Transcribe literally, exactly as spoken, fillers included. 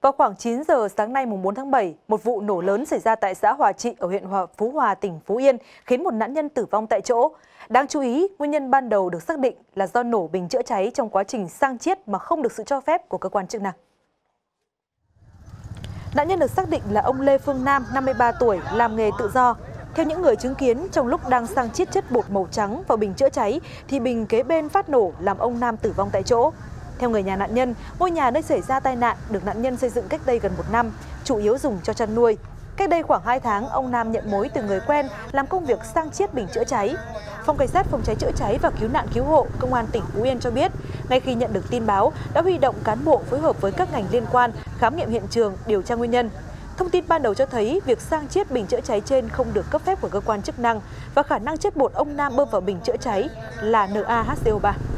Vào khoảng chín giờ sáng nay mùng bốn tháng bảy, một vụ nổ lớn xảy ra tại xã Hòa Trị ở huyện Hòa Phú Hòa, tỉnh Phú Yên, khiến một nạn nhân tử vong tại chỗ. Đáng chú ý, nguyên nhân ban đầu được xác định là do nổ bình chữa cháy trong quá trình sang chiết mà không được sự cho phép của cơ quan chức năng. Nạn nhân được xác định là ông Lê Phương Nam, năm mươi ba tuổi, làm nghề tự do. Theo những người chứng kiến, trong lúc đang sang chiết chất bột màu trắng vào bình chữa cháy, thì bình kế bên phát nổ làm ông Nam tử vong tại chỗ. Theo người nhà nạn nhân, ngôi nhà nơi xảy ra tai nạn được nạn nhân xây dựng cách đây gần một năm, chủ yếu dùng cho chăn nuôi. Cách đây khoảng hai tháng, ông Nam nhận mối từ người quen làm công việc sang chiết bình chữa cháy. Phòng Cảnh sát Phòng cháy chữa cháy và Cứu nạn Cứu hộ Công an tỉnh Phú Yên cho biết, ngay khi nhận được tin báo, đã huy động cán bộ phối hợp với các ngành liên quan khám nghiệm hiện trường, điều tra nguyên nhân. Thông tin ban đầu cho thấy việc sang chiết bình chữa cháy trên không được cấp phép của cơ quan chức năng và khả năng chất bột ông Nam bơm vào bình chữa cháy là N A H C O ba.